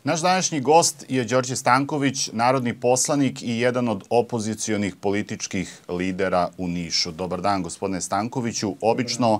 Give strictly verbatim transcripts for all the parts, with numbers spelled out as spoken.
Naš današnji gost je Đorđe Stanković, narodni poslanik i jedan od opozicionih političkih lidera u Nišu. Dobar dan, gospodine Stankoviću. Obično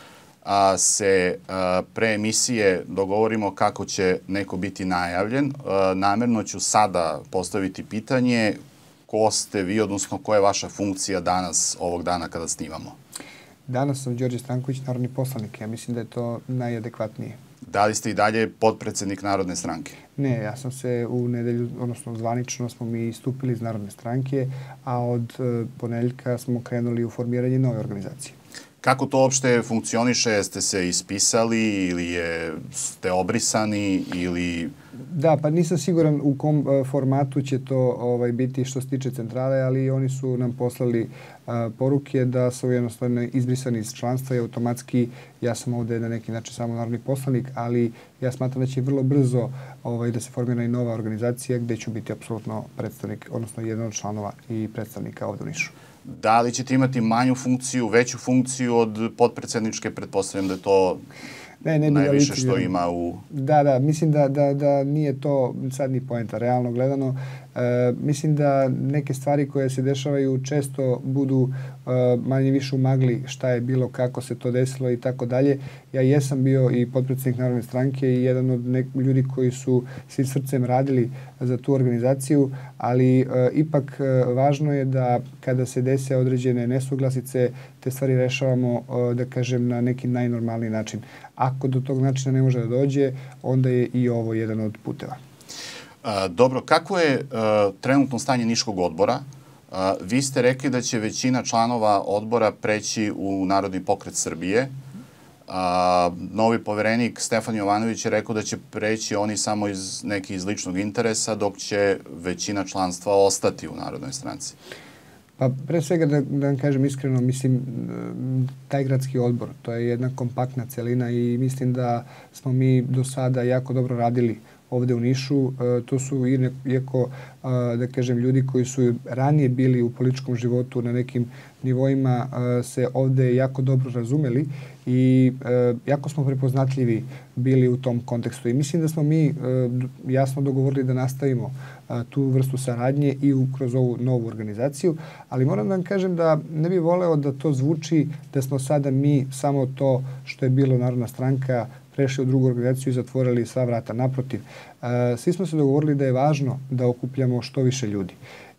a, se a, pre emisije dogovorimo kako će neko biti najavljen. A, namerno ću sada postaviti pitanje ko ste vi, odnosno koja je vaša funkcija danas, ovog dana kada snimamo? Danas sam Đorđe Stanković, narodni poslanik. Ja mislim da je to najadekvatnije. Da li ste i dalje potpredsednik Narodne stranke? Ne, ja sam se u nedelju, odnosno zvanično smo mi istupili iz Narodne stranke, a od e, ponedeljka smo krenuli u formiranje nove organizacije. Kako to uopšte funkcioniše? Jeste se ispisali ili je, ste obrisani ili... Da, pa nisam siguran u kom uh, formatu će to ovaj, biti što se tiče centrale, ali oni su nam poslali uh, poruke da su jednostavno izbrisani iz članstva i automatski ja sam ovde na neki način samo narodni poslanik, ali ja smatram da će vrlo brzo ovaj, da se formira i nova organizacija gde ću biti apsolutno predstavnik, odnosno jedan od članova i predstavnika ovde u Nišu. Da li ćete imati manju funkciju, veću funkciju od potpredsedničke? Pretpostavljam da je to ne, ne najviše što ima u... Da, da, mislim da, da, da nije to sad ni poenta, realno gledano. E, mislim da neke stvari koje se dešavaju često budu e, manje više u magli šta je bilo, kako se to desilo i tako dalje. Ja jesam bio i potpredsjednik Narodne stranke i jedan od nek ljudi koji su svim srcem radili za tu organizaciju, ali e, ipak e, važno je da kada se dese određene nesuglasice, te stvari rešavamo, e, da kažem, na neki najnormalniji način. Ako do tog načina ne može da dođe, onda je i ovo jedan od puteva. Dobro, kako je uh, trenutno stanje Niškog odbora? Uh, vi ste rekli da će većina članova odbora preći u Narodni pokret Srbije. Uh, novi poverenik Stefan Jovanović je rekao da će preći oni samo iz neki iz ličnog interesa, dok će većina članstva ostati u Narodnoj stranci. Pa pre svega da, da vam kažem iskreno, mislim, taj gradski odbor, to je jedna kompaktna celina i mislim da smo mi do sada jako dobro radili ovde u Nišu. To su iako, da kažem, ljudi koji su ranije bili u političkom životu na nekim nivoima se ovde jako dobro razumeli i jako smo prepoznatljivi bili u tom kontekstu. I mislim da smo mi jasno dogovorili da nastavimo tu vrstu saradnje i kroz ovu novu organizaciju, ali moram da vam kažem da ne bih voleo da to zvuči da smo sada mi samo to što je bilo Narodna stranka prešli u drugu organizaciju i zatvorili sva vrata. Naprotiv, svi smo se dogovorili da je važno da okupljamo što više ljudi.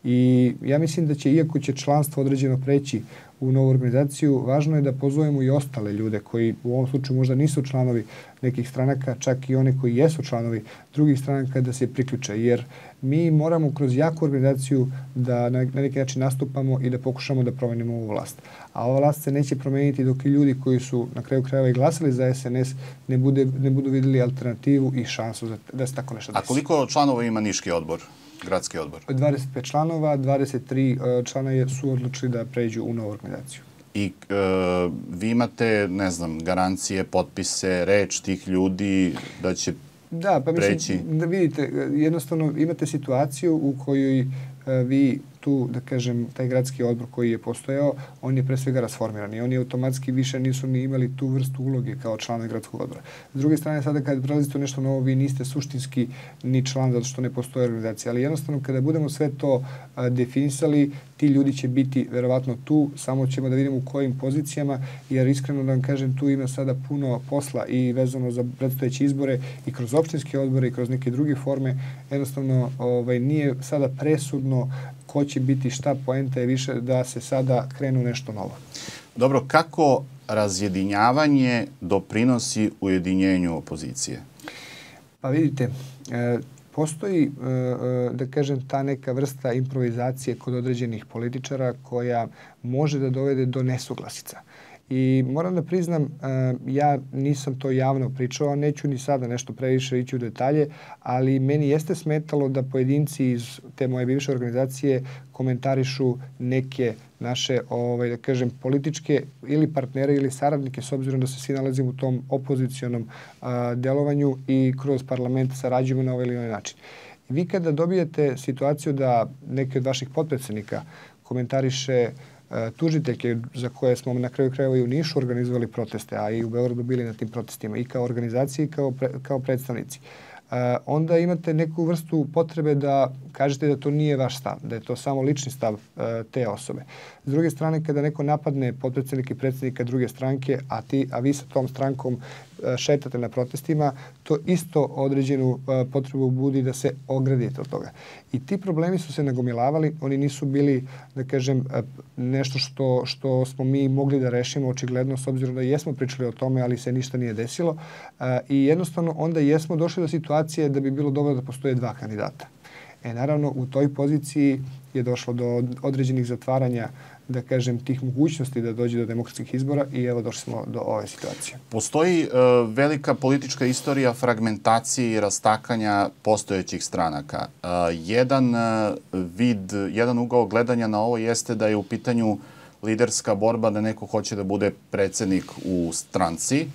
I ja mislim da će, iako će članstvo određeno preći u novu organizaciju, važno je da pozovemo i ostale ljude koji u ovom slučaju možda nisu članovi nekih stranaka, čak i one koji jesu članovi drugih stranaka da se priključe. Jer mi moramo kroz jaku organizaciju da na neki način nastupamo i da pokušamo da promenimo ovu vlast. A ova vlast se neće promeniti dok i ljudi koji su na kraju krajeva i glasali za S N S ne, bude, ne budu videli alternativu i šansu za, da se tako nešto desi. A koliko članova ima Niški odbor? Gradski odbor? dvadeset pet članova, dvadeset tri člana su odlučili da pređu u novu organizaciju. I e, vi imate, ne znam, garancije, potpise, reč tih ljudi da će da, pa preći? Mislim, da vidite, jednostavno imate situaciju u kojoj e, vi tu, da kažem, taj gradski odbor koji je postojao, on je pre svega rasformiran i oni automatski više nisu ni imali tu vrstu uloge kao članovi gradskog odbora. S druge strane, sada kad prelazite u nešto novo, vi niste suštinski ni član zato što ne postoje organizacija, ali jednostavno kada budemo sve to a, definisali, ti ljudi će biti verovatno tu, samo ćemo da vidimo u kojim pozicijama, jer iskreno da vam kažem, tu ima sada puno posla i vezano za predstojeće izbore i kroz opštinske odbore i kroz neke druge forme. Jednostavno, ovaj, nije sada presudno ko će biti šta, poenta je više da se sada krenu nešto novo. Dobro, kako razjedinjavanje doprinosi ujedinjenju opozicije? Pa vidite, e, postoji, e, da kažem, ta neka vrsta improvizacije kod određenih političara koja može da dovede do nesuglasica. I moram da priznam, ja nisam to javno pričao, neću ni sada nešto previše ići u detalje, ali meni jeste smetalo da pojedinci iz te moje bivše organizacije komentarišu neke naše, ovaj, da kažem, političke ili partnere ili saradnike, s obzirom da se svi nalazimo u tom opozicionom a, delovanju i kroz parlament sarađujemo na ovaj ili onaj način. Vi kada dobijete situaciju da neki od vaših potpredsednika komentariše tužiteljke za koje smo na kraju krajeva i u Nišu organizovali proteste, a i u Beogradu bili na tim protestima i kao organizacije i kao, pre, kao predstavnici. onda imate neku vrstu potrebe da kažete da to nije vaš stav, da je to samo lični stav te osobe. S druge strane, kada neko napadne potpredsednika i predsjednika druge stranke, a, ti, a vi sa tom strankom šetate na protestima, to isto određenu potrebu budi da se ogradite od toga. I ti problemi su se nagomilavali, oni nisu bili, da kažem, nešto što, što smo mi mogli da rešimo očigledno, s obzirom da jesmo pričali o tome, ali se ništa nije desilo. I jednostavno onda jesmo došli do situacije da bi bilo dobro da postoje dva kandidata. E, naravno, u toj poziciji je došlo do određenih zatvaranja, da kažem, tih mogućnosti da dođe do demokratskih izbora i evo došli smo do ove situacije. Postoji uh, velika politička istorija fragmentacije i rastakanja postojećih stranaka. Uh, jedan uh, vid, jedan ugao gledanja na ovo jeste da je u pitanju liderska borba da neko hoće da bude predsjednik u stranci,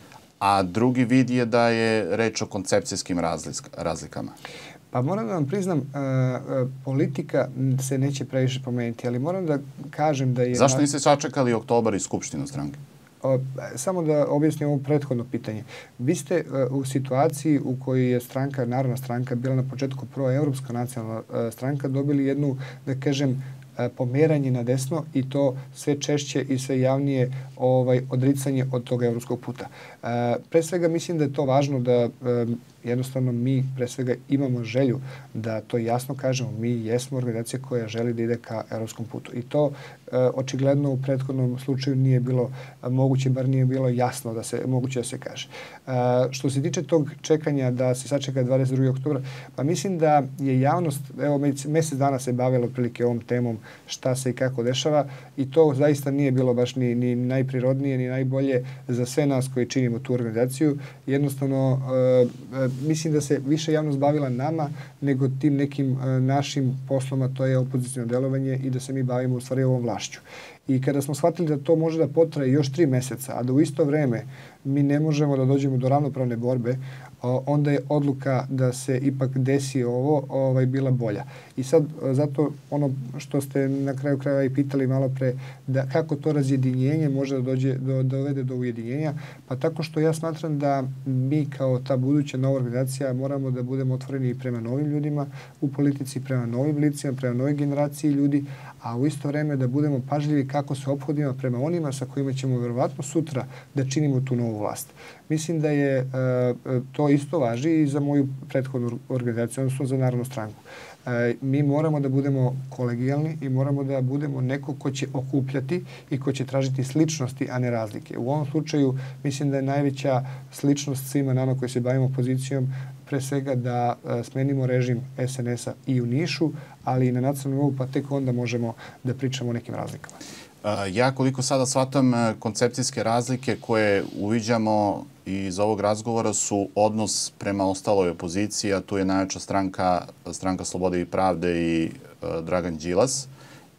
a drugi vid je da je reč o koncepcijskim razlikama. Pa moram da vam priznam, uh, politika se neće previše pomeniti, ali moram da kažem da je... Zašto niste sačekali oktobar i skupštinu stranke? Uh, samo da objasnim ovo prethodno pitanje. Vi ste uh, u situaciji u kojoj je stranka, Narodna stranka, bila na početku proevropska nacionalna uh, stranka, dobili jednu, da kažem, pomeranje na desno i to sve češće i sve javnije ovaj, odricanje od toga evropskog puta. E, pre svega mislim da je to važno da e, jednostavno mi pre svega imamo želju da to jasno kažemo. Mi jesmo organizacija koja želi da ide ka evropskom putu. I to e, očigledno u prethodnom slučaju nije bilo moguće, bar nije bilo jasno da se moguće da se kaže. E, što se tiče tog čekanja da se sačeka dvadeset drugog oktobra, pa mislim da je javnost, evo mesec dana se bavila otprilike ovom temom šta se i kako dešava i to zaista nije bilo baš ni, ni najprirodnije ni najbolje za sve nas koji činimo tu organizaciju. Jednostavno, e, e, mislim da se više javnost bavila nama nego tim nekim e, našim poslom, a to je opozicijno delovanje i da se mi bavimo u stvari ovom vlašću. I kada smo shvatili da to može da potraje još tri meseca, a da u isto vreme mi ne možemo da dođemo do ravnopravne borbe, onda je odluka da se ipak desi ovo ovaj, bila bolja. I sad, zato ono što ste na kraju krajeva i pitali malo pre, da kako to razjedinjenje može da dođe, do, dovede do ujedinjenja, pa tako što ja smatram da mi kao ta buduća nova organizacija moramo da budemo otvoreni prema novim ljudima u politici, prema novim licima, prema novoj generaciji ljudi, a u isto vreme da budemo pažljivi kako se ophodimo prema onima sa kojima ćemo verovatno sutra da činimo tu novu vlast. Mislim da je uh, to isto važi i za moju prethodnu organizaciju, odnosno za Narodnu stranku. Uh, mi moramo da budemo kolegijalni i moramo da budemo neko ko će okupljati i ko će tražiti sličnosti, a ne razlike. U ovom slučaju mislim da je najveća sličnost svima nama koji se bavimo opozicijom pre svega da uh, smenimo režim S N S-a i u Nišu, ali i na nacionalnom nivou, pa tek onda možemo da pričamo o nekim razlikama. Ja koliko sada shvatam, koncepcijske razlike koje uviđamo iz ovog razgovora su odnos prema ostaloj opoziciji, a tu je najjača stranka, stranka Slobode i pravde i Dragan Đilas,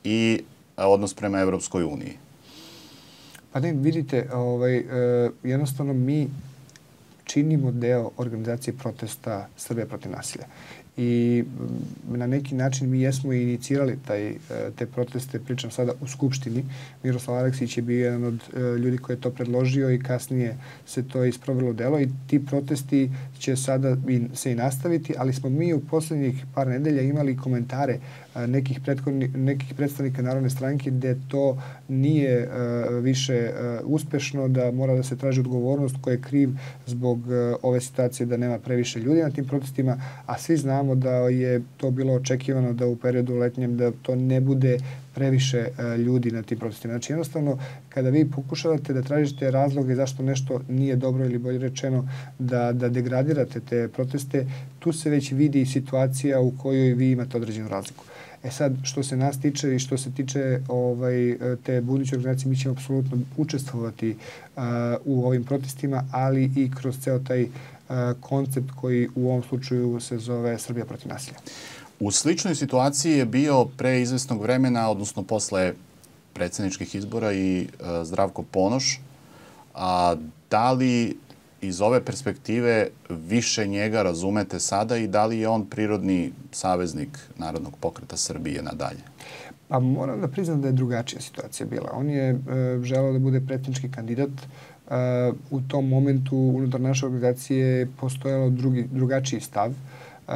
i odnos prema Evropskoj uniji. Pa ne, vidite, ovaj, jednostavno mi činimo deo organizacije protesta Srbija protiv nasilja. I na neki način mi jesmo inicirali taj, te proteste, pričam sada u Skupštini. Miroslav Aleksić je bio jedan od ljudi koji je to predložio i kasnije se to isprovelo delo i ti protesti će sada se i nastaviti, ali smo mi u posljednjih par nedelja imali komentare nekih, nekih predstavnika Narodne stranke gde to nije uh, više uh, uspešno, da mora da se traži odgovornost ko je kriv zbog uh, ove situacije da nema previše ljudi na tim protestima, a svi znamo da je to bilo očekivano da u periodu letnjem da to ne bude previše uh, ljudi na tim protestima. Znači jednostavno kada vi pokušavate da tražite razloge zašto nešto nije dobro ili bolje rečeno da, da degradirate te proteste, tu se već vidi situacija u kojoj vi imate određenu razliku. E sad, što se nas tiče i što se tiče ovaj, te buduće organizacije, mi ćemo apsolutno učestvovati uh, u ovim protestima, ali i kroz ceo taj uh, koncept koji u ovom slučaju se zove Srbija protiv nasilja. U sličnoj situaciji je bio pre izvesnog vremena, odnosno posle predsjedničkih izbora, i uh, Zdravko Ponoš. A da li iz ove perspektive više njega razumete sada i da li je on prirodni saveznik Narodnog pokreta Srbije nadalje? Pa moram da priznam da je drugačija situacija bila. On je e, želeo da bude predsjednički kandidat. u tom momentu unutar naše organizacije postojalo drugi, drugačiji stav. Uh,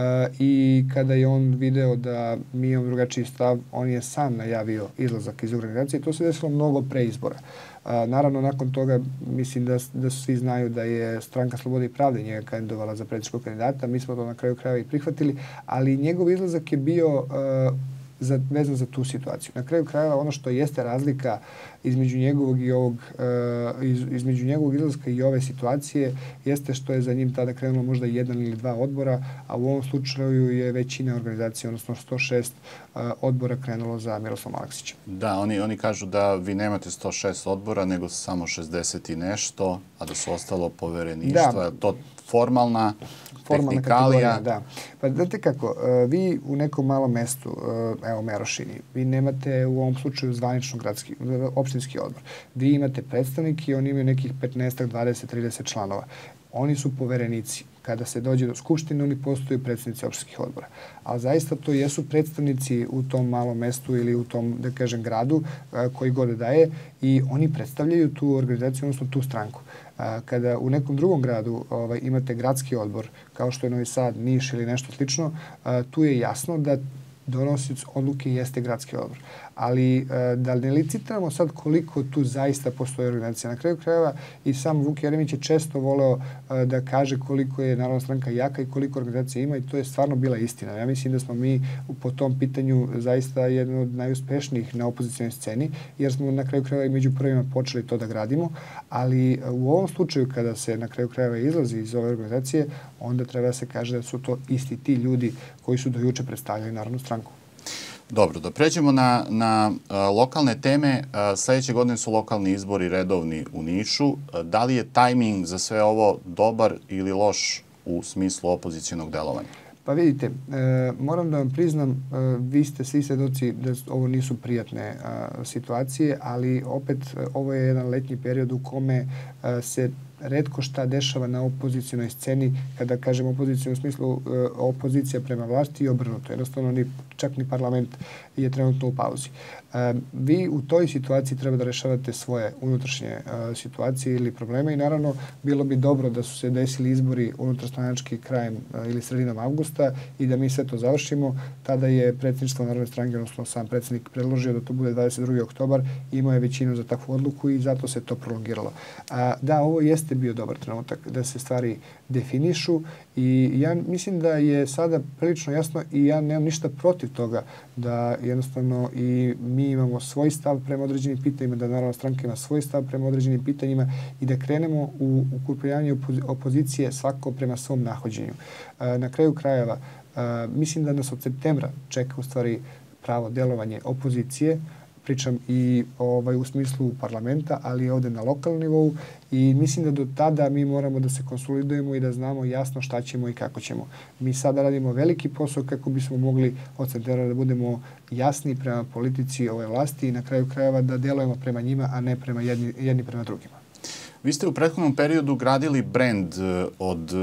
i kada je on video da mi imamo drugačiji stav, on je sam najavio izlazak iz organizacije. To se desilo mnogo pre izbora. Uh, naravno, nakon toga mislim da, da svi znaju da je Stranka Slobode i pravde njega kandidovala za predsjedničkog kandidata. Mi smo to na kraju krajeva i prihvatili, ali njegov izlazak je bio uh, za, vezan za tu situaciju. Na kraju krajeva ono što jeste razlika između njegovog i ovog, uh, iz, između njegovog izlaska i ove situacije jeste što je za njim tada krenulo možda jedan ili dva odbora, a u ovom slučaju je većina organizacije, odnosno sto šest uh, odbora krenulo za Miroslava Aleksića. Da, oni, oni kažu da vi nemate sto šest odbora, nego samo šezdeset i nešto, a da su ostalo povereništva. Da. To formalna Formalna kategorija, da. Pa znate kako, vi u nekom malom mestu, evo Merošini, vi nemate u ovom slučaju zvanično gradski, opštinski odbor. Vi imate predstavnike i oni imaju nekih petnaest, dvadeset, trideset članova. Oni su poverenici. Kada se dođe do skupštine, oni postaju predstavnici opštinskih odbora. Ali zaista to jesu predstavnici u tom malom mestu ili u tom, da kažem, gradu koji god da je i oni predstavljaju tu organizaciju, odnosno tu stranku. Kada u nekom drugom gradu ovaj, imate gradski odbor, kao što je Novi Sad, Niš ili nešto slično, tu je jasno da donosioc odluke jeste gradski odbor. Ali da ne licitiramo sad koliko tu zaista postoji organizacija. Na kraju krajeva i sam Vuk Jeremić je često voleo da kaže koliko je Narodna stranka jaka i koliko organizacija ima i to je stvarno bila istina. Ja mislim da smo mi po tom pitanju zaista jedno od najuspešnijih na opozicionoj sceni jer smo na kraju krajeva i među prvima počeli to da gradimo, ali u ovom slučaju kada se na kraju krajeva izlazi iz ove organizacije, onda treba da se kaže da su to isti ti ljudi koji su do juče predstavljali Narodnu stranku. Dobro, da pređemo na, na a, lokalne teme. A, sljedeće godine su lokalni izbori redovni u Nišu. A, da li je tajming za sve ovo dobar ili loš u smislu opozicionog delovanja? Pa vidite, e, moram da vam priznam, e, vi ste svi svedoci da ovo nisu prijatne a, situacije, ali opet e, ovo je jedan letnji period u kome a, se retko šta dešava na opozicionoj sceni, kada kažem opozicijom u smislu e, opozicija prema vlasti i obrnuto. Jednostavno, ni, čak ni parlament je trenutno u pauzi. E, vi u toj situaciji treba da rešavate svoje unutrašnje e, situacije ili probleme i naravno bilo bi dobro da su se desili izbori unutarstranački krajem e, ili sredinom avgusta i da mi sve to završimo. Tada je predsjedništvo Narodne stranke, odnosno sam predsjednik, predložio da to bude dvadeset drugi oktobar. Imao je većinu za takvu odluku i zato se to prolongiralo. A, da, ovo jeste bio dobar trenutak da se stvari definišu i ja mislim da je sada prilično jasno i ja nemam ništa protiv toga da jednostavno i mi imamo svoj stav prema određenim pitanjima, da Narodna stranka ima svoj stav prema određenim pitanjima i da krenemo u ukrupnjavanje opozicije svako prema svom nahođenju. Na kraju krajeva, mislim da nas od septembra čeka u stvari pravo delovanje opozicije, pričam i ovaj, u smislu parlamenta, ali ovde na lokalnom nivou i mislim da do tada mi moramo da se konsolidujemo i da znamo jasno šta ćemo i kako ćemo. Mi sada radimo veliki posao kako bismo mogli od septembra da budemo jasni prema politici ove vlasti i na kraju krajeva da delujemo prema njima, a ne prema jedni, jedni prema drugima. Vi ste u prethodnom periodu gradili brend od,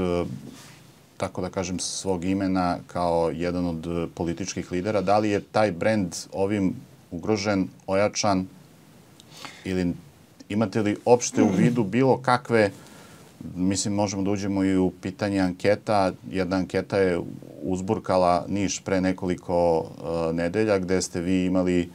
tako da kažem, svog imena kao jedan od političkih lidera. Da li je taj brend ovim ugrožen, ojačan ili imate li opšte u vidu bilo kakve, mislim možemo da uđemo i u pitanje anketa. Jedna anketa je uzburkala Niš pre nekoliko uh, nedelja gde ste vi imali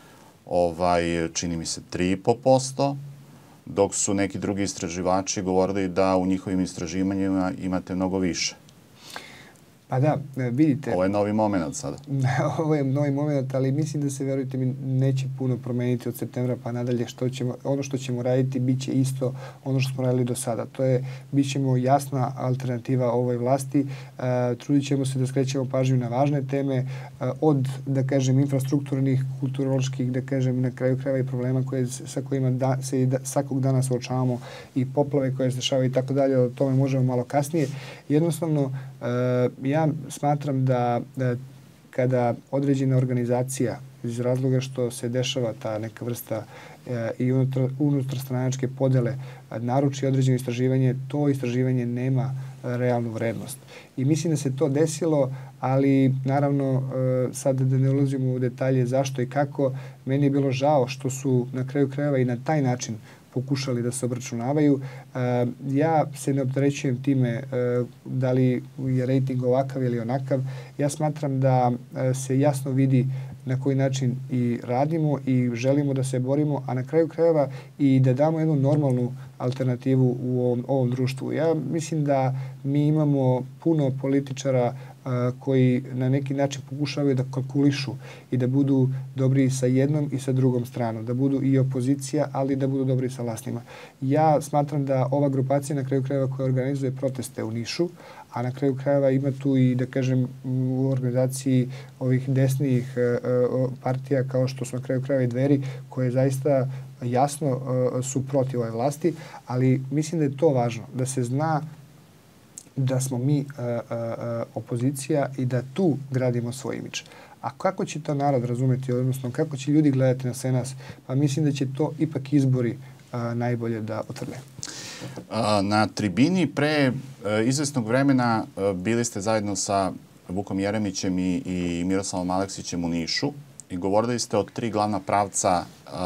ovaj, čini mi se tri i po posto, dok su neki drugi istraživači govorili da u njihovim istraživanjima imate mnogo više. Pa da, vidite. Ovo je novi moment sada. Ovo je novi moment, ali mislim da se, verujte mi, neće puno promeniti od septembra pa nadalje. Što ćemo, ono što ćemo raditi bit će isto ono što smo radili do sada. To je, bit ćemo jasna alternativa ovoj vlasti. Uh, trudit ćemo se da skrećemo pažnju na važne teme uh, od, da kažem, infrastrukturnih, kulturoloških, da kažem, na kraju krajeva i problema koje, sa kojima da, se i da, svakog dana suočavamo i poplave koje se dešavaju i tako dalje. O tome možemo malo kasnije. Jednostavno, uh, ja smatram da, da kada određena organizacija iz razloga što se dešava ta neka vrsta e, i unutar, unutarstranačke podele naruči određeno istraživanje, to istraživanje nema realnu vrednost. I mislim da se to desilo, ali naravno e, sad da ne ulazimo u detalje zašto i kako, meni je bilo žao što su na kraju krajeva i na taj način pokušali da se obračunavaju. Ja se ne opterećujem time da li je rejting ovakav ili onakav. Ja smatram da se jasno vidi na koji način i radimo i želimo da se borimo, a na kraju krajeva i da damo jednu normalnu alternativu u ovom, ovom društvu. Ja mislim da mi imamo puno političara a, koji na neki način pokušavaju da kalkulišu i da budu dobri sa jednom i sa drugom stranom, da budu i opozicija, ali da budu dobri sa vlastima. Ja smatram da ova grupacija na kraju krajeva koja organizuje proteste u Nišu, a na kraju krajeva ima tu i, da kažem, u organizaciji ovih desnijih partija kao što su na kraju krajeva i Dveri, koje zaista jasno su protiv ove vlasti, ali mislim da je to važno, da se zna da smo mi opozicija i da tu gradimo svoj imidž. A kako će to narod razumeti, odnosno kako će ljudi gledati na sve nas, pa mislim da će to ipak izbori najbolje da utvrde. Na tribini pre izvesnog vremena bili ste zajedno sa Vukom Jeremićem i, i Miroslavom Aleksićem u Nišu i govorili ste o tri glavna pravca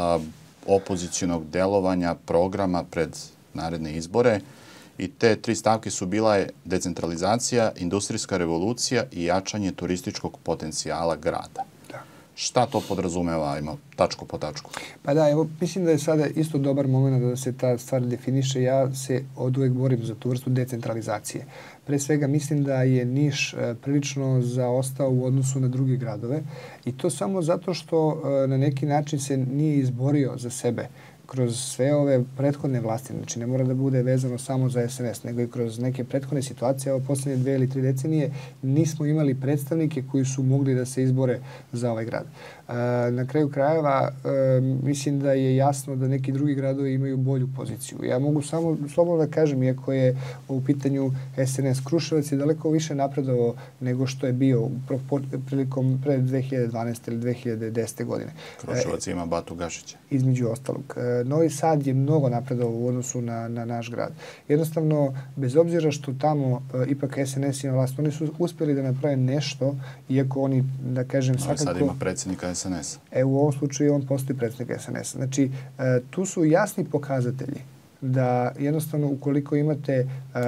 opozicionog delovanja programa pred naredne izbore i te tri stavke su bila decentralizacija, industrijska revolucija i jačanje turističkog potencijala grada. Šta to podrazumeva, ima tačku po tačku? Pa da, evo, mislim da je sada isto dobar moment da se ta stvar definiše. Ja se od uvek borim za tu vrstu decentralizacije. Pre svega mislim da je Niš prilično zaostao u odnosu na druge gradove i to samo zato što na neki način se nije izborio za sebe kroz sve ove prethodne vlasti. Znači, ne mora da bude vezano samo za S N S, nego i kroz neke prethodne situacije. Ovo poslednje dve ili tri decenije nismo imali predstavnike koji su mogli da se izbore za ovaj grad. Na kraju krajeva mislim da je jasno da neki drugi gradovi imaju bolju poziciju. Ja mogu samo slobodno da kažem, iako je u pitanju S N S, Kruševac je daleko više napredovao nego što je bio prilikom pre dve hiljade dvanaeste ili dve hiljade desete godine. Kruševac ima Batu Gašića. Između ostalog. Novi Sad je mnogo napredovao u odnosu na, na naš grad. Jednostavno, bez obzira što tamo ipak S N S ima vlast, oni su uspjeli da naprave nešto, iako oni, da kažem, Novi svakako... Sad ima predsjednika S N S. E, u ovom slučaju on postoji predsjednik S N S. Znači, tu su jasni pokazatelji da jednostavno ukoliko imate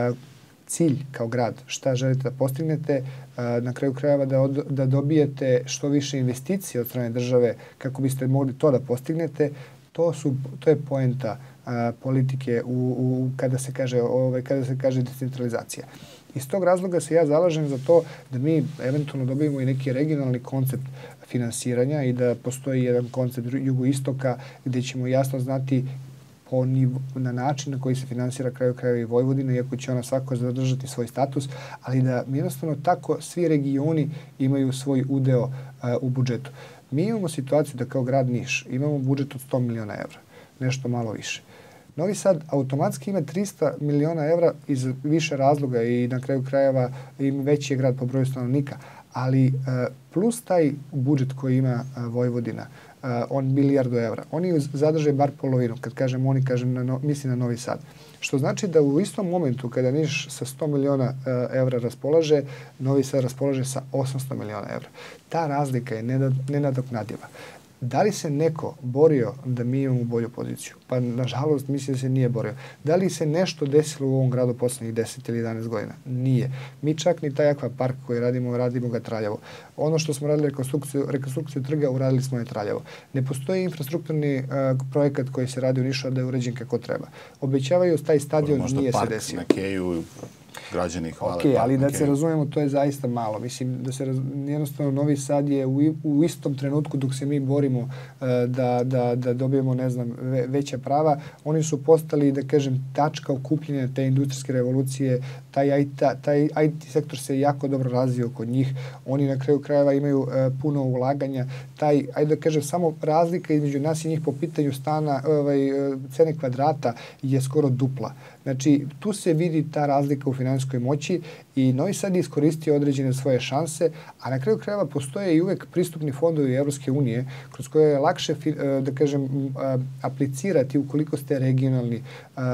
cilj kao grad, šta želite da postignete, na kraju krajeva da, od, da dobijete što više investicije od strane države kako biste mogli to da postignete, to, su, to je poenta a, politike u, u, kada, se kaže, ovaj, kada se kaže decentralizacija. Iz tog razloga se ja zalažem za to da mi eventualno dobijemo i neki regionalni koncept finansiranja i da postoji jedan koncept jugoistoka gdje ćemo jasno znati po nivo, na način na koji se finansira kraju krajeva i Vojvodina, iako će ona svako zadržati svoj status, ali da jednostavno tako svi regioni imaju svoj udeo a, u budžetu. Mi imamo situaciju da kao grad Niš imamo budžet od sto miliona evra, nešto malo više. Novi Sad automatski ima trista miliona evra iz više razloga i na kraju krajeva im veći je grad po broju stanovnika, ali plus taj budžet koji ima Vojvodina, on milijardu evra, oni zadrže bar polovinu. Kad kažem oni, kažem na no, mislim na Novi Sad. Što znači da u istom momentu kada Niš sa sto miliona evra raspolaže, Novi Sad raspolaže sa osamsto miliona evra. Ta razlika je nenadoknadiva. Da li se neko borio da mi imamo bolju poziciju? Pa, nažalost, mislim da se nije borio. Da li se nešto desilo u ovom gradu poslednjih deset ili jedanaest godina? Nije. Mi čak ni taj akvapark koji radimo, radimo ga traljavo. Ono što smo radili rekonstrukciju, rekonstrukciju trga, uradili smo je traljavo. Ne postoji infrastrukturni uh, projekat koji se radi u Nišu, da je uređen kako treba. Obećavaju taj stadion, nije se desio. Možda park na Keju, građani hvale. Ok, ali da se razumemo, to je zaista malo. Mislim da se raz... jednostavno Novi Sad je u, u istom trenutku dok se mi borimo uh, da, da, da dobijemo, ne znam, ve, veća prava, oni su postali, da kažem, tačka okupljenja te industrijske revolucije. Taj I T, taj I T sektor se jako dobro razvio kod njih. Oni na kraju krajeva imaju uh, puno ulaganja. Taj, ajde da kažem, samo razlika između nas i njih po pitanju stana, ovaj, cene kvadrata je skoro dupla. Znači, tu se vidi ta razlika u finansijskoj moći I Novi Sad je iskoristio određene svoje šanse, a na kraju krajeva postoje i uvek pristupni fondovi Evropske unije kroz koje je lakše, da kažem, aplicirati ukoliko ste regionalni,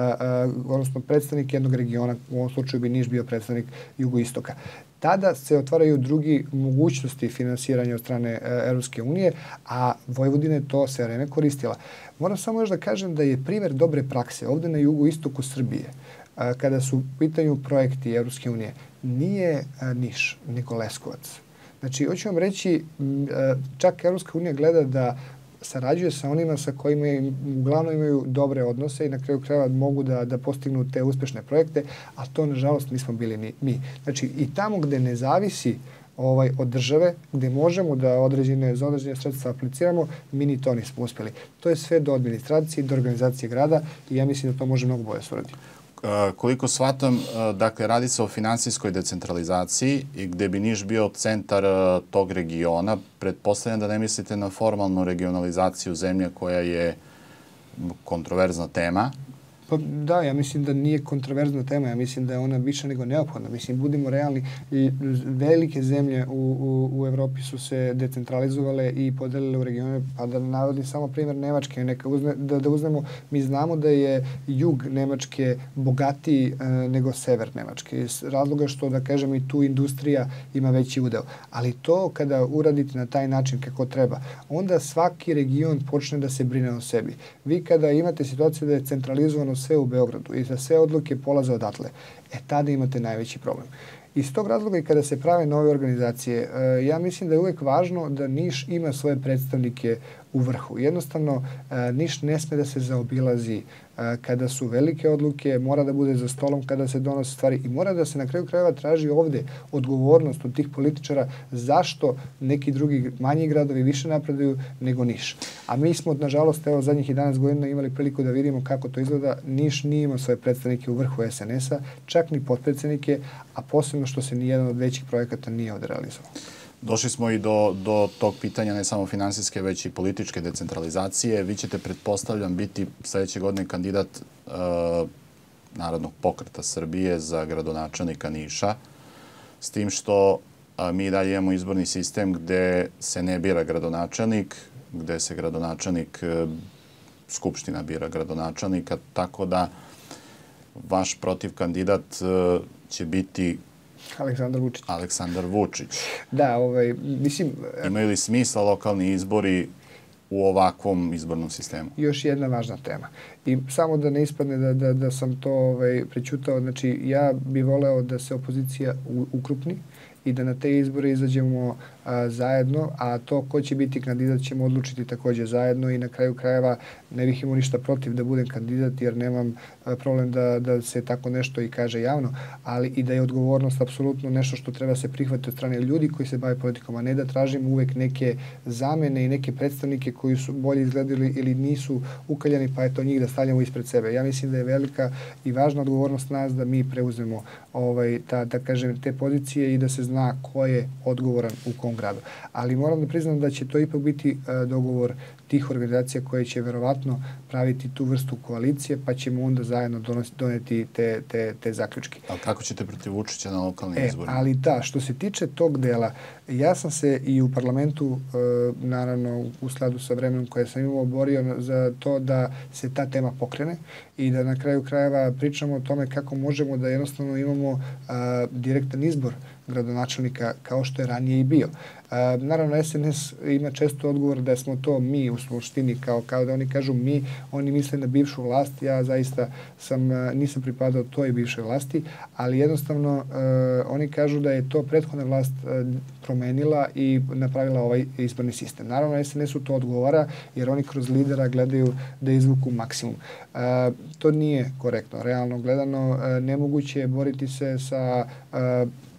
odnosno predstavnik jednog regiona, u ovom slučaju bi Niš bio predstavnik jugoistoka. Tada se otvaraju drugi mogućnosti finansiranja od strane Evropske unije, a Vojvodina je to sve vreme koristila. Moram samo još da kažem da je primjer dobre prakse ovde na jugoistoku Srbije, kada su u pitanju projekti Evropske unije, nije Niš, nego Leskovac. Znači, hoću vam reći, čak Evropska unija gleda da sarađuje sa onima sa kojima uglavnom imaju dobre odnose i na kraju krajeva mogu da, da postignu te uspešne projekte, a to, nažalost, nismo bili ni mi. Znači, i tamo gde ne zavisi ovaj, od države, gde možemo da određene, za određene sredstva apliciramo, mi ni to nismo uspjeli. To je sve do administracije, do organizacije grada i ja mislim da to može mnogo bolje suradi. Koliko shvatam, dakle, radi se o finansijskoj decentralizaciji i gde bi Niš bio centar tog regiona. Pretpostavljam da ne mislite na formalnu regionalizaciju zemlje koja je kontroverzna tema. Pa da, ja mislim da nije kontroverzna tema, ja mislim da je ona više nego neophodna. Mislim, budimo realni, i velike zemlje u, u, u Evropi su se decentralizovale i podelile u regione, pa da navodim samo primjer Nemačke, neka uzne, da, da uzmemo, mi znamo da je jug Nemačke bogatiji e, nego sever Nemačke, iz razloga što, da kažem, i tu industrija ima veći udeo. Ali to kada uradite na taj način kako treba, onda svaki region počne da se brine o sebi. Vi kada imate situaciju da je centralizovano sve u Beogradu i da sve odluke polaze odatle, e tada imate najveći problem. Iz tog razloga i kada se prave nove organizacije, ja mislim da je uvek važno da Niš ima svoje predstavnike u vrhu. Jednostavno, Niš ne sme da se zaobilazi kada su velike odluke, mora da bude za stolom kada se donose stvari i mora da se na kraju krajeva traži ovde odgovornost od tih političara zašto neki drugi manji gradovi više napreduju nego Niš. A mi smo, nažalost, evo zadnjih jedanaest godina imali priliku da vidimo kako to izgleda. Niš nije imao svoje predstavnike u vrhu es en es a, čak ni potpredsednike, a posebno što se nijedan od većih projekata nije ovde realizovao. Došli smo i do, do tog pitanja ne samo finansijske, već i političke decentralizacije. Vi ćete, pretpostavljam, biti sljedeće godine kandidat uh, Narodnog pokreta Srbije za gradonačelnika Niša, s tim što uh, mi dalje imamo izborni sistem gde se ne bira gradonačelnik, gde se gradonačelnik, uh, Skupština bira gradonačelnika, tako da vaš protiv kandidat uh, će biti Aleksandar Vučić. Aleksandar Vučić. Da, ovaj, mislim... Imaju li smisla lokalni izbori u ovakvom izbornom sistemu? Još jedna važna tema. I samo da ne ispadne da, da, da sam to ovaj, prećutao, znači ja bih voleo da se opozicija ukrupni i da na te izbore izađemo a, zajedno, a to ko će biti kandidat ćemo odlučiti također zajedno i na kraju krajeva ne bih imao ništa protiv da budem kandidat jer nemam a, problem da, da se tako nešto i kaže javno, ali i da je odgovornost apsolutno nešto što treba se prihvatiti od strane ljudi koji se bave politikom, a ne da tražimo uvek neke zamene i neke predstavnike koji su bolje izgledali ili nisu ukaljani, pa eto njih da stavljamo ispred sebe. Ja mislim da je velika i važna odgovornost nas da mi preuzmemo ovaj, ta, da kažem, te pozicije i da se zna ko je odgovoran u kom gradu. Ali moram da priznam da će to ipak biti uh, dogovor tih organizacija koje će verovatno praviti tu vrstu koalicije, pa ćemo onda zajedno donos, doneti te, te, te zaključke. A kako ćete protiv Vučića na lokalnim e, izborima? Ali da, što se tiče tog dela, ja sam se i u parlamentu, uh, naravno u skladu sa vremenom koje sam imao, borio za to da se ta tema pokrene i da na kraju krajeva pričamo o tome kako možemo da jednostavno imamo uh, direktan izbor gradonačelnika kao što je ranije i bio. Uh, naravno, es en es ima često odgovor da smo to mi u suštini, kao, kao da oni kažu mi, oni misle na bivšu vlast, ja zaista sam, uh, nisam pripadao toj bivšoj vlasti, ali jednostavno uh, oni kažu da je to prethodna vlast uh, promenila i napravila ovaj izborni sistem. Naravno, es en esu to odgovara jer oni kroz lidera gledaju da izvuku maksimum. Uh, to nije korektno. Realno gledano, uh, nemoguće je boriti se sa uh,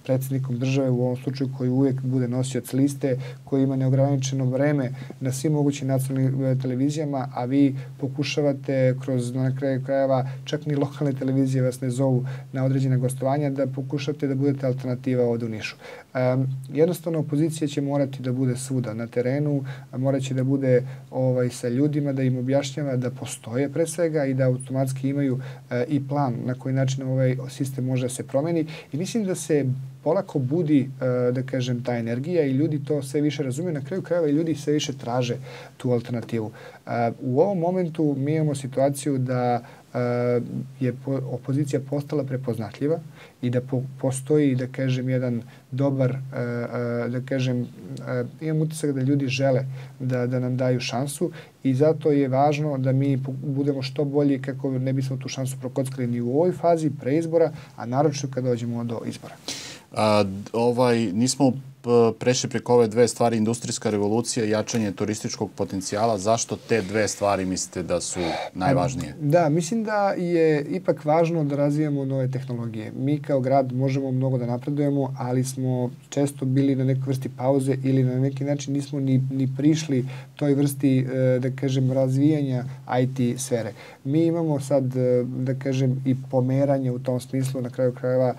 predsjednikom države, u ovom slučaju koji uvijek bude nosioc liste, koji ima neograničeno vreme na svim mogućim nacionalnim televizijama, a vi pokušavate kroz, na kraju krajeva, čak ni lokalne televizije vas ne zovu na određene gostovanja, da pokušate da budete alternativa ovdje u Nišu. Um, jednostavno, opozicija će morati da bude svuda na terenu, morat će da bude ovaj, sa ljudima, da im objašnjava da postoje pre svega i da automatski imaju uh, i plan na koji način ovaj sistem može da se promeni. I mislim da se polako budi, uh, da kažem, ta energija i ljudi to sve više razumiju. Na kraju krajeva i ljudi sve više traže tu alternativu. Uh, u ovom momentu mi imamo situaciju da je opozicija postala prepoznatljiva i da po, postoji, da kažem, jedan dobar, da kažem, imam utisak da ljudi žele da, da nam daju šansu i zato je važno da mi budemo što bolji kako ne bismo tu šansu prokockali ni u ovoj fazi preizbora, a naročito kada dođemo do izbora. A, ovaj, nismo prešli preko ove dve stvari, industrijska revolucija i jačanje turističkog potencijala. Zašto te dve stvari mislite da su najvažnije? Da, mislim da je ipak važno da razvijamo nove tehnologije. Mi kao grad možemo mnogo da napredujemo, ali smo često bili na nekoj vrsti pauze ili na neki način nismo ni, ni prišli toj vrsti, da kažem, razvijanja I T sfere. Mi imamo sad, da kažem, i pomeranje u tom smislu, na kraju krajeva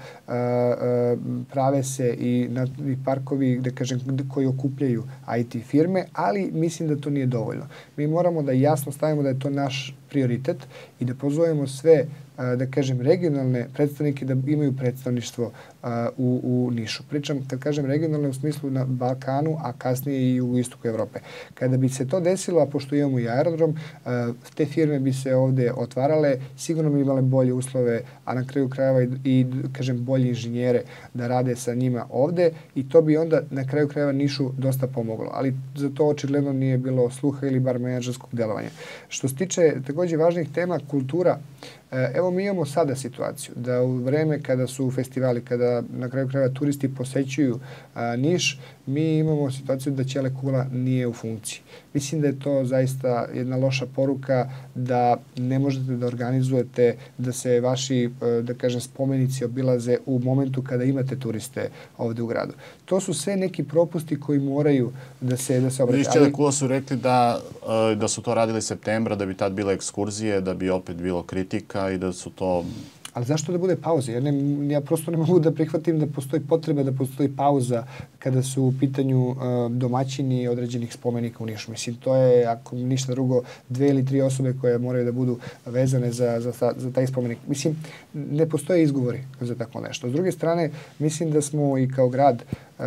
prave se i, na, i parkovi, da kažem, koji okupljaju I T firme, ali mislim da to nije dovoljno. Mi moramo da jasno stavimo da je to naš prioritet i da pozovemo sve, da kažem, regionalne predstavnike da imaju predstavništvo u, u Nišu. Pričam, kad kažem regionalne, u smislu na Balkanu, a kasnije i u istoku Evrope. Kada bi se to desilo, a pošto imamo i aerodrom, te firme bi se ovde otvarale, sigurno bi imale bolje uslove, a na kraju krajeva i, i kažem, bolji inženjere da rade sa njima ovde i to bi onda na kraju krajeva Nišu dosta pomoglo. Ali za to očigledno nije bilo sluha ili bar menadžerskog delovanja. Što se tiče također važnih tema, kultura, evo mi imamo sada situaciju da u vreme kada su festivali, kada na kraju krajeva turisti posećuju a, Niš, mi imamo situaciju da Ćele kula nije u funkciji. Mislim da je to zaista jedna loša poruka da ne možete da organizujete da se vaši, da kažem, spomenici obilaze u momentu kada imate turiste ovde u gradu. To su sve neki propusti koji moraju da se da se obrate. Iz Ćele kula su rekli da, da su to radili septembra, da bi tad bile ekskurzije, da bi opet bilo kritika i da su to... Ali zašto da bude pauza? Ja, ne, ja prosto ne mogu da prihvatim da postoji potreba da postoji pauza kada su u pitanju uh, domaćini određenih spomenika u Nišu. Mislim, to je, ako ništa drugo, dve ili tri osobe koje moraju da budu vezane za, za, za taj spomenik. Mislim, ne postoje izgovori za tako nešto. S druge strane, mislim da smo i kao grad uh,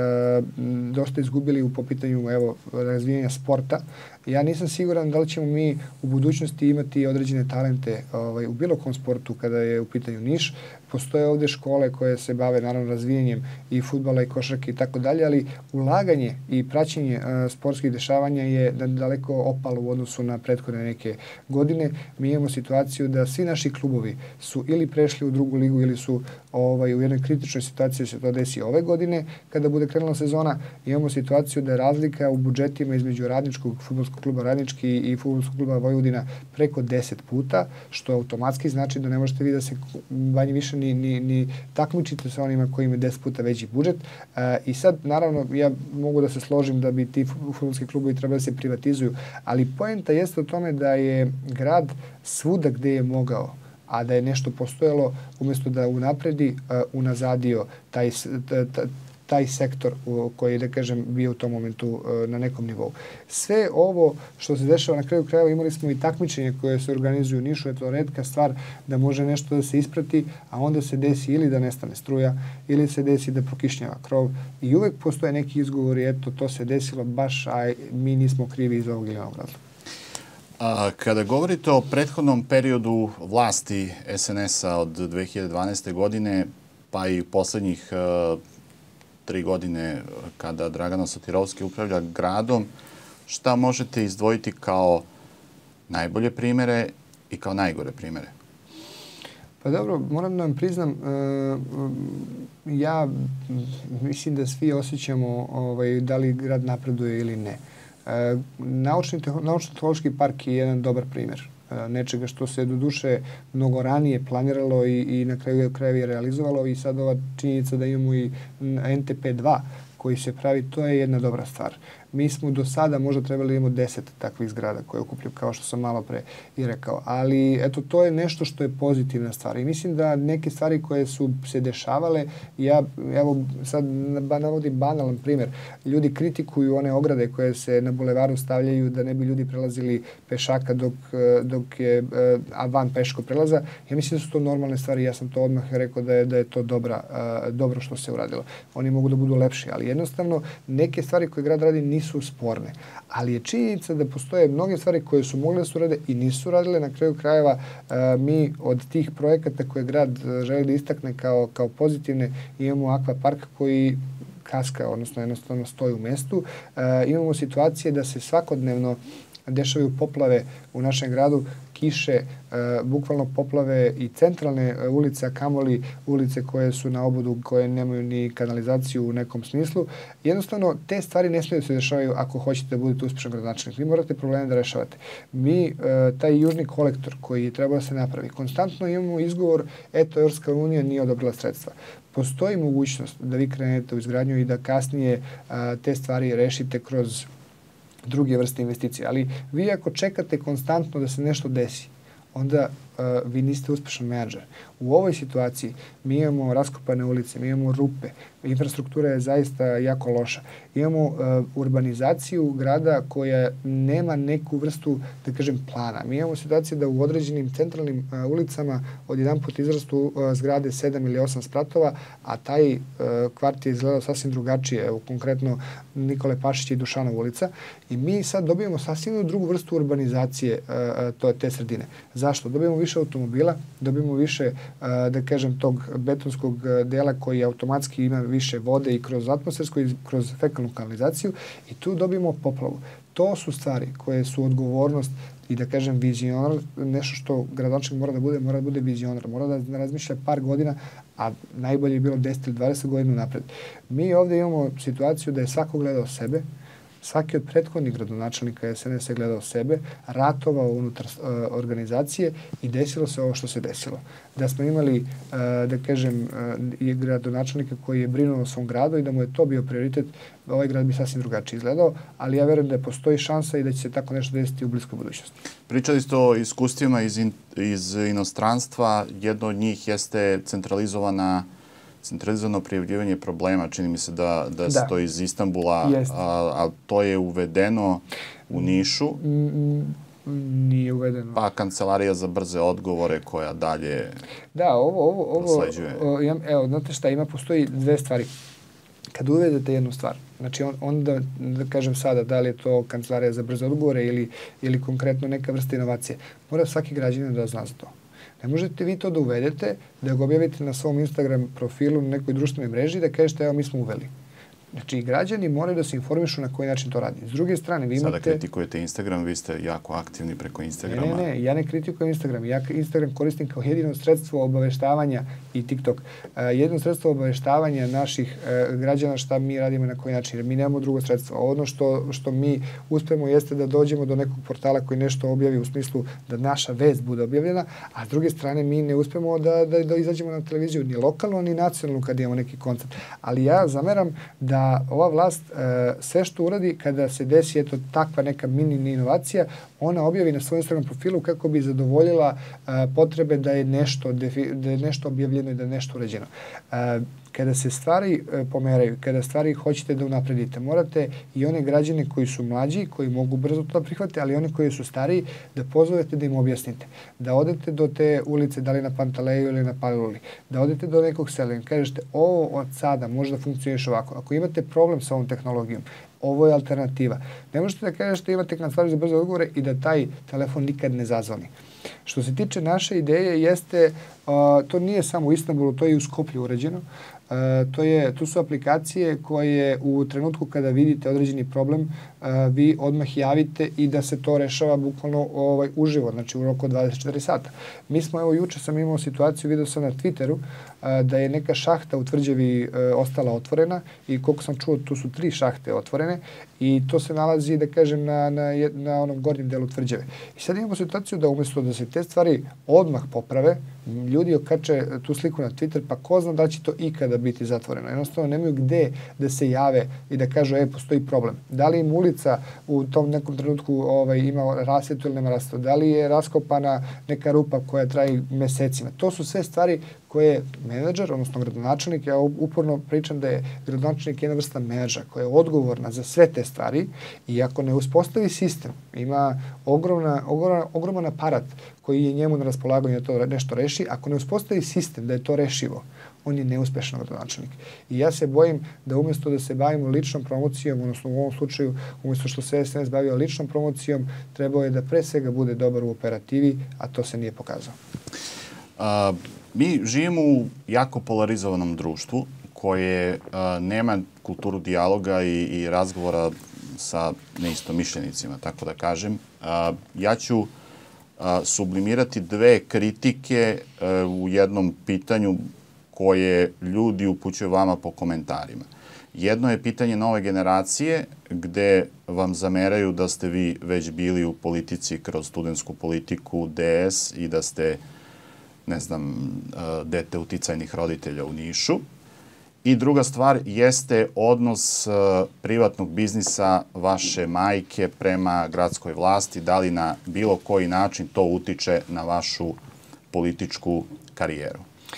dosta izgubili u po pitanju evo, razvijenja sporta. Ja nisam siguran da li ćemo mi u budućnosti imati određene talente ovaj, u bilo kom sportu kada je u pitanju Niš. Postoje ovdje škole koje se bave naravno razvijenjem i fudbala i košarke i tako dalje, ali ulaganje i praćenje uh, sportskih dešavanja je daleko opalo u odnosu na prethodne neke godine. Mi imamo situaciju da svi naši klubovi su ili prešli u drugu ligu ili su ovaj, u jednoj kritičnoj situaciji se to desi ove godine. Kada bude krenula sezona, imamo situaciju da je razlika u budžetima između Radničkog fudbalskog kluba Radnički i fudbalskog kluba Vojvodina preko deset puta, što automatski znači da ne možete vi da se manje više ni, ni, ni takmičite sa onima koji imaju deset puta veći budžet. E, I sad, naravno, ja mogu da se složim da bi ti fudbalski klubovi trebali da se privatizuju, ali poenta jeste u tome da je grad svuda gde je mogao, a da je nešto postojalo, umjesto da unapredi, uh, unazadio taj, taj, taj sektor koji je, da kažem, bio u tom momentu uh, na nekom nivou. Sve ovo što se dešava na kraju krajeva, imali smo i takmičenje koje se organizuju u Nišu, je to redka stvar da može nešto da se isprati, a onda se desi ili da nestane struja, ili se desi da prokišnjava krov i uvek postoje neki izgovori, eto, to se desilo baš, a mi nismo krivi iz ovog ili onog razloga. A, kada govorite o prethodnom periodu vlasti S N S-a od dve hiljade dvanaeste. godine, pa i poslednjih uh, tri godine kada Dragana Sotirovski upravlja gradom, šta možete izdvojiti kao najbolje primere i kao najgore primere? Pa dobro, moram da vam priznam, uh, ja mislim da svi osjećamo ovaj, da li grad napreduje ili ne. Naučno-tehnološki park je jedan dobar primjer. nečega što se do duše mnogo ranije planiralo i, i na kraju krajeva realizovalo i sad ova činjenica da imamo i N T P dva koji se pravi, to je jedna dobra stvar. Mi smo do sada možda trebali da imamo deset takvih zgrada koje okupljaju, kao što sam malo pre i rekao. Ali eto, to je nešto što je pozitivna stvar. I mislim da neke stvari koje su se dešavale, ja evo sad navodim banalan primjer, ljudi kritikuju one ograde koje se na bulevaru stavljaju da ne bi ljudi prelazili pešaka dok, dok je a van peško prelaza. Ja mislim da su to normalne stvari. Ja sam to odmah rekao da je, da je to dobra, dobro što se uradilo. Oni mogu da budu lepši, ali jednostavno neke stvari koje grad radi nisu nisu sporne. Ali je činjenica da postoje mnoge stvari koje su mogle da se urade i nisu radile. Na kraju krajeva mi od tih projekata koje grad želi da istakne kao, kao pozitivne imamo akvapark koji kaska, odnosno jednostavno stoji u mestu. Imamo situacije da se svakodnevno dešavaju poplave u našem gradu, kiše, e, bukvalno poplave i centralne ulice, a kamoli ulice koje su na obodu, koje nemaju ni kanalizaciju u nekom smislu. Jednostavno, te stvari ne smiju da se dešavaju ako hoćete da budete uspešan gradonačelnik. Vi morate probleme da rešavate. Mi, e, taj južni kolektor koji treba da se napravi, konstantno imamo izgovor, eto, Evropska unija nije odobrila sredstva. Postoji mogućnost da vi krenete u izgradnju i da kasnije a, te stvari rešite kroz druge vrste investicije. Ali vi ako čekate konstantno da se nešto desi, onda uh, vi niste uspešan menadžer. U ovoj situaciji mi imamo raskopane ulice, mi imamo rupe, infrastruktura je zaista jako loša. Imamo uh, urbanizaciju grada koja nema neku vrstu, da kažem, plana. Mi imamo situaciju da u određenim centralnim uh, ulicama odjedanput izrastu uh, zgrade sedam ili osam spratova, a taj uh, kvart je izgledao sasvim drugačije. Evo, konkretno Nikole Pašića i Dušanova ulica. I mi sad dobijemo sasvim drugu vrstu urbanizacije uh, to, te sredine. Zašto? Dobijemo više automobila, dobijemo više, uh, da kažem, tog betonskog dela koji automatski ima više vode i kroz atmosfersku i kroz fekalnu kanalizaciju i tu dobijemo poplavu. To su stvari koje su odgovornost i da kažem vizionar, nešto što gradonačelnik mora da bude, mora da bude vizionar, mora da razmišlja par godina, a najbolje je bilo deset ili dvadeset godina napred. Mi ovdje imamo situaciju da je svako gledao sebe, svaki od prethodnih gradonačelnika S N S je gledao sebe, ratovao unutar uh, organizacije i desilo se ovo što se desilo. Da smo imali, uh, da kažem, uh, i gradonačelnika koji je brinuo o svom gradu i da mu je to bio prioritet, ovaj grad bi sasvim drugačije izgledao, ali ja verujem da postoji šansa i da će se tako nešto desiti u bliskoj budućnosti. Pričali ste o iskustvima iz, in, iz inostranstva. Jedno od njih jeste centralizovana centralizovano prijavljivanje problema. Čini mi se da, da, da. se to iz Istanbula, a, a to je uvedeno u Nišu. Mm, nije uvedeno. Pa kancelarija za brze odgovore koja dalje da, ovo, ovo, ovo, prosleđuje. O, imam, evo, znate šta, ima, postoji dve stvari. Kad uvedete jednu stvar, znači on, onda, da kažem sada, da li je to kancelarija za brze odgovore ili, ili konkretno neka vrsta inovacije, mora svaki građanin da zna za to. Ne možete vi to da uvedete, da ga objavite na svom Instagram profilu, na nekoj društvenoj mreži i da kažete evo mi smo uveli. Znači, građani moraju da se informišu na koji način to radi. S druge strane, vi imate... Sada kritikujete Instagram, vi ste jako aktivni preko Instagrama. Ne, ne, ne, ja ne kritikujem Instagram. Ja Instagram koristim kao jedino sredstvo obaveštavanja i TikTok. Uh, jedino sredstvo obaveštavanja naših uh, građana šta mi radimo na koji način. Jer mi nemamo drugo sredstvo. Ono što, što mi uspemo jeste da dođemo do nekog portala koji nešto objavi u smislu da naša vest bude objavljena, a s druge strane mi ne uspemo da, da, da izađemo na televiziju ni lokalno, ni nacionalno kad imamo neki koncept. Ali ja zameram da ova vlast e, sve što uradi kada se desi eto takva neka mini inovacija, ona objavi na svojom Instagram profilu kako bi zadovoljila e, potrebe da je nešto da je nešto objavljeno i da je nešto urađeno. E, kada se stvari e, pomeraju, kada stvari hoćete da unapredite, morate i one građane koji su mlađi, koji mogu brzo to prihvatiti, ali oni koji su stariji, da pozovete da im objasnite. Da odete do te ulice, da li na Pantaleju ili na Paliluli, da odete do nekog sela i kažete ovo od sada može da funkcioniše ovako. Ako imate problem sa ovom tehnologijom, ovo je alternativa. Ne možete da kažete imate kancelariju za brze odgovore i da taj telefon nikad ne zazvoni. Što se tiče naše ideje, jeste, uh, to nije samo u Istanbulu, to je i u Skoplju urađeno. Uh, to, je, to su aplikacije koje u trenutku kada vidite određeni problem, uh, vi odmah javite i da se to rešava bukvalno ovaj, uživo, znači u roku od dvadeset četiri sata. Mi smo, evo juče sam imao situaciju, vidio sam na Twitteru, da je neka šahta u Tvrđavi ostala otvorena i koliko sam čuo, tu su tri šahte otvorene i to se nalazi, da kažem, na, na, na onom gornjem delu Tvrđave. I sad imamo situaciju da umjesto da se te stvari odmah poprave, ljudi okače tu sliku na Twitter, pa ko zna da će to ikada biti zatvoreno. Jednostavno nemaju gde da se jave i da kažu, e, postoji problem. Da li im ulica u tom nekom trenutku ovaj, ima rasvetu ili nema rasvetu? Da li je raskopana neka rupa koja traji mesecima? To su sve stvari koje menadžer, odnosno gradonačelnik, ja uporno pričam da je gradonačelnik jedna vrsta menadžera koja je odgovorna za sve te stvari i ako ne uspostavi sistem, ima ogromna, ogromna, ogroman aparat koji je njemu na raspolaganju da to nešto reši, ako ne uspostavi sistem da je to rešivo, on je neuspešan gradonačelnik. I ja se bojim da umjesto da se bavimo ličnom promocijom, odnosno u ovom slučaju, umjesto što se S N S bavio ličnom promocijom, trebao je da pre svega bude dobar u operativi, a to se nije pokazao. A, mi živimo u jako polarizovanom društvu koje a, nema kulturu dijaloga i, i razgovora sa neistomišljenicima, tako da kažem. A, ja ću a, sublimirati dve kritike a, u jednom pitanju koje ljudi upućuju vama po komentarima. Jedno je pitanje nove generacije gde vam zameraju da ste vi već bili u politici kroz studentsku politiku D S i da ste, ne znam, dete uticajnih roditelja u Nišu. I druga stvar jeste odnos privatnog biznisa vaše majke prema gradskoj vlasti, da li na bilo koji način to utiče na vašu političku karijeru.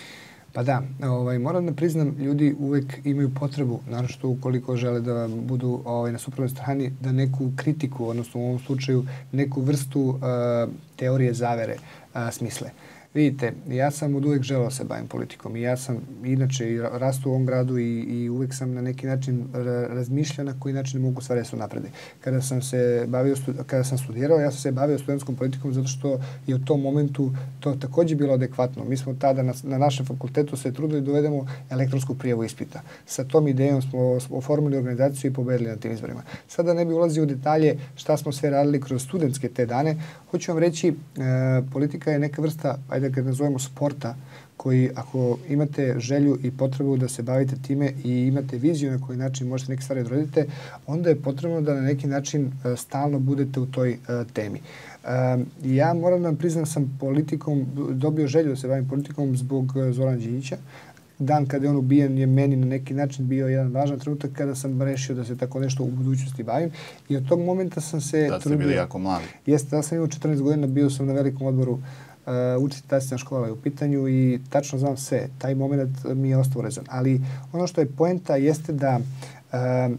Pa da, ovaj, moram da priznam, ljudi uvek imaju potrebu, naročito ukoliko žele da budu ovaj, na suprotnoj strani, da neku kritiku, odnosno u ovom slučaju neku vrstu uh, teorije zavere uh, smisle. Vidite, ja sam od uvek želeo se bavim politikom i ja sam inače rastu u ovom gradu i, i uvek sam na neki način razmišljao na koji način mogu stvari da se naprede. Kada sam se bavio, kada sam studirao, ja sam se bavio studentskom politikom zato što je u tom momentu to također bilo adekvatno. Mi smo tada na, na našem fakultetu se trudili da dovedemo elektronsku prijavu ispita. Sa tom idejom smo oformili organizaciju i pobedili na tim izborima. Sada ne bi ulazio u detalje šta smo sve radili kroz studentske te dane. Hoću vam reći, e, politika je neka vrsta, ajde kad nazovemo sporta, koji ako imate želju i potrebu da se bavite time i imate viziju na koji način možete neke stvari odradite, onda je potrebno da na neki način e, stalno budete u toj e, temi. E, ja moram da vam priznam sam politikom, dobio želju da se bavim politikom zbog Zorana Đinđića. Dan kada je on ubijen je meni na neki način bio jedan važan trenutak kada sam rešio da se tako nešto u budućnosti bavim. I od tog momenta sam se... Da ste bili jako mladi. Jeste, da sam imao četrnaest godina, bio sam na velikom odboru uh, učiti tasna škola je u pitanju i tačno znam sve. Taj moment mi je ostao urezan. Ali ono što je poenta jeste da uh,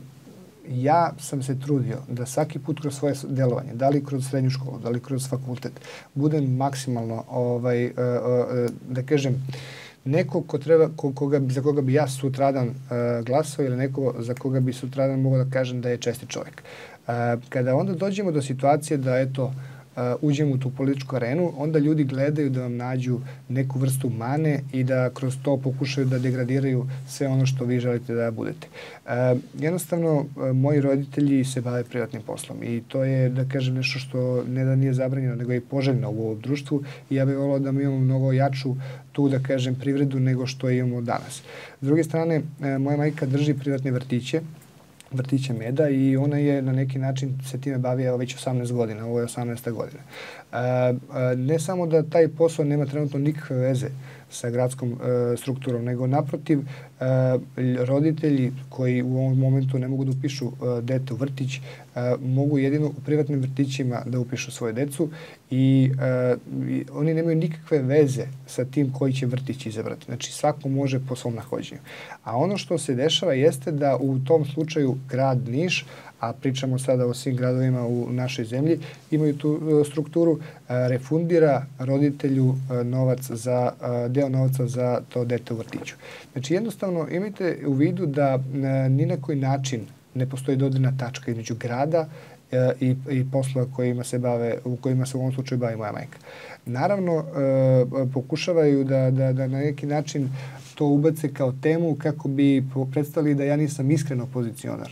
ja sam se trudio da svaki put kroz svoje delovanje, da li kroz srednju školu, da li kroz fakultet, budem maksimalno, ovaj, uh, uh, da kažem, neko ko treba, ko, koga, za koga bi ja sutradan uh, glasao ili neko za koga bi sutradan mogao da kažem da je čestit čovjek. Uh, kada onda dođemo do situacije da eto, Uh, uđemo u tu političku arenu, onda ljudi gledaju da vam nađu neku vrstu mane i da kroz to pokušaju da degradiraju sve ono što vi želite da budete. Uh, jednostavno, uh, moji roditelji se bave privatnim poslom i to je, da kažem, nešto što ne da nije zabranjeno, nego je poželjno u ovom društvu i ja bih volao da mi imamo mnogo jaču tu, da kažem, privredu nego što imamo danas. S druge strane, uh, moja majka drži privatne vrtiće, vrtiće Meda i ona je na neki način se time bavila već osamnaest godina, ovo je osamnaesta godina. E, ne samo da taj posao nema trenutno nikakve veze sa gradskom e, strukturom, nego naprotiv e, roditelji koji u ovom momentu ne mogu da upišu e, dete u vrtić, e, mogu jedino u privatnim vrtićima da upišu svoje decu i, e, i oni nemaju nikakve veze sa tim koji će vrtić izabrati. Znači svako može po svom nahođenju. A ono što se dešava jeste da u tom slučaju grad Niš, a pričamo sada o svim gradovima u našoj zemlji, imaju tu strukturu, refundira roditelju novac za, deo novca za to dete u vrtiću. Znači jednostavno imajte u vidu da ni na koji način ne postoji dodirna tačka između grada i, i poslova kojima se bave, u kojima se u ovom slučaju bavi moja majka. Naravno, pokušavaju da, da, da na neki način to ubace kao temu kako bi predstavili da ja nisam iskren opozicionar.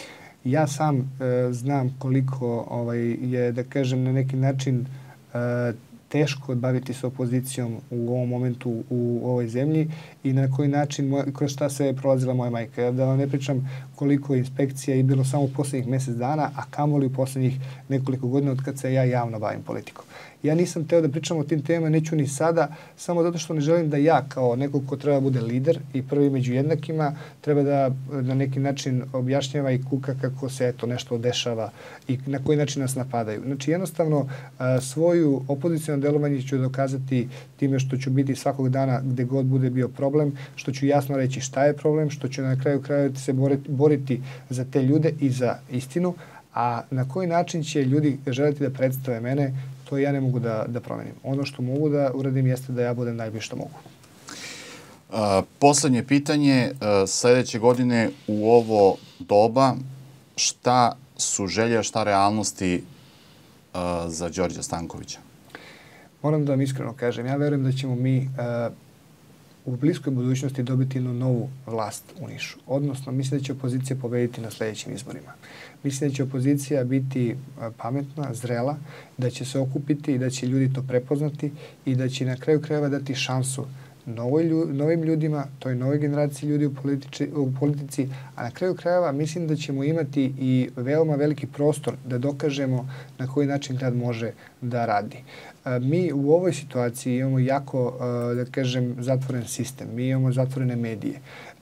Ja sam e, znam koliko ovaj, je, da kažem, na neki način e, teško baviti se opozicijom u ovom momentu u ovoj zemlji i na koji način, kroz šta se je prolazila moja majka. Da vam ne pričam koliko inspekcija je bilo samo u posljednjih mjesec dana, a kamoli u posljednjih nekoliko godina od kad se ja javno bavim politikom. Ja nisam teo da pričam o tim temama, neću ni sada, samo zato što ne želim da ja kao neko ko treba bude lider i prvi među jednakima treba da na neki način objašnjava i kuka kako se eto nešto dešava i na koji način nas napadaju. Znači jednostavno svoju opozicijno delovanje ću dokazati time što ću biti svakog dana gde god bude bio problem, što ću jasno reći šta je problem, što ću na kraju krajeva se boriti za te ljude i za istinu, a na koji način će ljudi želiti da predstave mene, to ja ne mogu da, da promenim. Ono što mogu da uradim jeste da ja budem najbolje što mogu. Uh, poslednje pitanje. Uh, sljedeće godine u ovo doba šta su želje, šta realnosti uh, za Đorđa Stankovića? Moram da vam iskreno kažem. Ja verujem da ćemo mi uh, u bliskoj budućnosti dobiti jednu novu vlast u Nišu. Odnosno, mislim da će opozicija pobediti na sljedećim izborima. Mislim da će opozicija biti pametna, zrela, da će se okupiti i da će ljudi to prepoznati i da će na kraju krajeva dati šansu novoj, novim ljudima, toj novoj generaciji ljudi u, politici, u politici, a na kraju krajeva mislim da ćemo imati i veoma veliki prostor da dokažemo na koji način grad može da radi. Mi u ovoj situaciji imamo jako, da kažem, zatvoren sistem. Mi imamo zatvorene medije.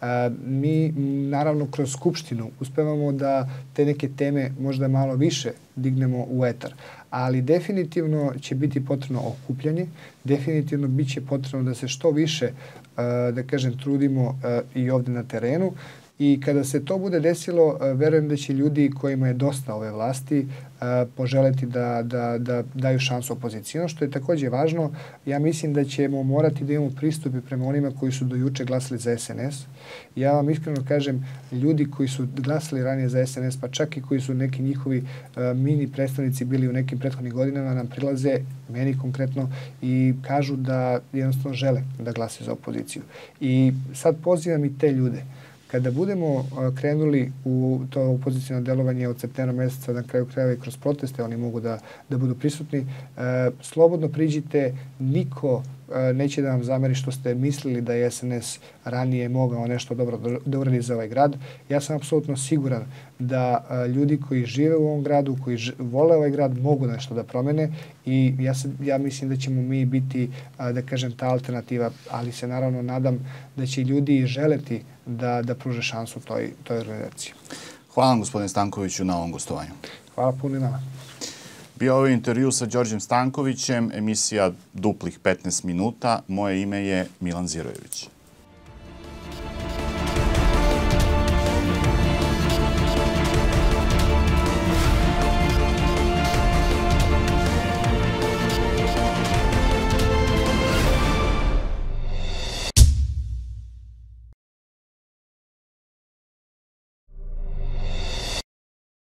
Mi, naravno, kroz Skupštinu uspevamo da te neke teme možda malo više dignemo u etar. Ali definitivno će biti potrebno okupljanje. Definitivno bit će potrebno da se što više, da kažem, trudimo i ovdje na terenu. I kada se to bude desilo, verujem da će ljudi kojima je dosta ove vlasti poželeti da, da, da daju šansu opoziciji. Ono što je također važno, ja mislim da ćemo morati da imamo pristupi prema onima koji su do juče glasali za S N S. Ja vam iskreno kažem, ljudi koji su glasali ranije za S N S, pa čak i koji su neki njihovi mini predstavnici bili u nekim prethodnim godinama, nam prilaze, meni konkretno, i kažu da jednostavno žele da glase za opoziciju. I sad pozivam i te ljude. Kada budemo krenuli u to opozicijno delovanje od septembra mjeseca na kraju krajeva i kroz proteste, oni mogu da, da budu prisutni, slobodno priđite, niko neće da vam zameri što ste mislili da je S N S ranije mogao nešto dobro da uradi za ovaj grad. Ja sam apsolutno siguran da ljudi koji žive u ovom gradu, koji vole ovaj grad, mogu nešto da promene i ja, se, ja mislim da ćemo mi biti, da kažem, ta alternativa, ali se naravno nadam da će ljudi želeti da, da pruže šansu toj, toj organizaciji. Hvala vam, gospodine Stankoviću, na ovom gostovanju. Hvala puno i nama. Bio ovaj intervju sa Đorđem Stankovićem, emisija duplih petnaest minuta. Moje ime je Milan Zirojević.